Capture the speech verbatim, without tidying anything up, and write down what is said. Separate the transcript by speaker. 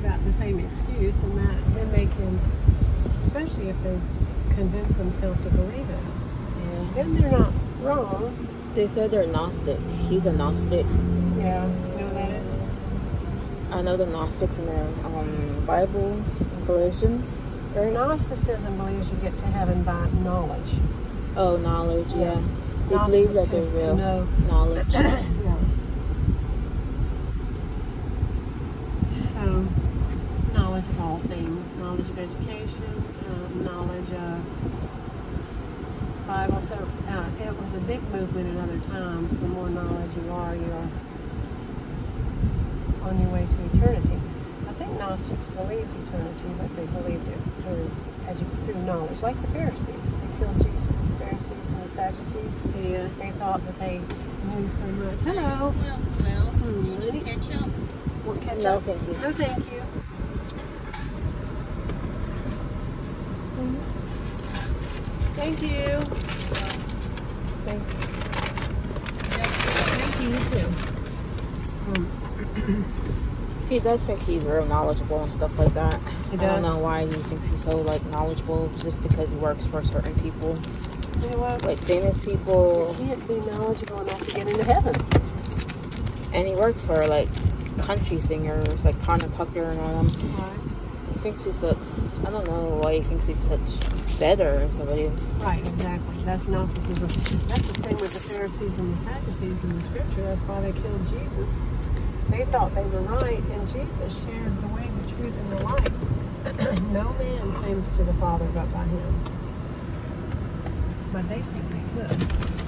Speaker 1: got the same excuse, and that then they can, especially if they convince themselves to believe it.
Speaker 2: Yeah.
Speaker 1: Then they're not wrong.
Speaker 2: They said they're Gnostic. He's a Gnostic.
Speaker 1: Yeah, you know what that is?
Speaker 2: I know the Gnostics in the um, Bible, Galatians.
Speaker 1: Their Gnosticism believes you get to heaven by knowledge.
Speaker 2: Oh, knowledge, yeah.
Speaker 1: Yeah.
Speaker 2: They believe that
Speaker 1: Gnostic is
Speaker 2: they're
Speaker 1: to
Speaker 2: real
Speaker 1: know.
Speaker 2: knowledge.
Speaker 1: Yeah. So, knowledge of all things, knowledge of education, uh, knowledge of Bible. So, uh, it was a big movement in other times. The more knowledge you are, you are on your way to eternity. I think Gnostics believed eternity, but they believed it through edu- through knowledge, like the Pharisees. They killed Jesus. The Pharisees and the Sadducees.
Speaker 2: Yeah.
Speaker 1: They thought that they knew so much. Hello.
Speaker 3: Well, well,
Speaker 1: Hmm.
Speaker 3: you need ketchup.
Speaker 1: What ketchup?
Speaker 2: No, thank you.
Speaker 1: No, thank you. Thank you. Thank you. Thank you, you too. Um,
Speaker 2: He does think he's real knowledgeable and stuff like that.
Speaker 1: He
Speaker 2: I don't
Speaker 1: does.
Speaker 2: know why he thinks he's so like knowledgeable just because he works for certain people.
Speaker 1: you know what?
Speaker 2: Like famous people,
Speaker 1: You can't be knowledgeable enough to get into heaven.
Speaker 2: and he works for like country singers like Connor Tucker and all them.
Speaker 1: Right.
Speaker 2: He thinks he's such, I don't know why he thinks he's such better or somebody.
Speaker 1: Right, exactly. That's Gnosticism. That's the same with the Pharisees and the Sadducees in the scripture. That's why they killed Jesus. They thought they were right, and Jesus shared the way, the truth, and the light. No man comes to the Father but by him. But they think they could.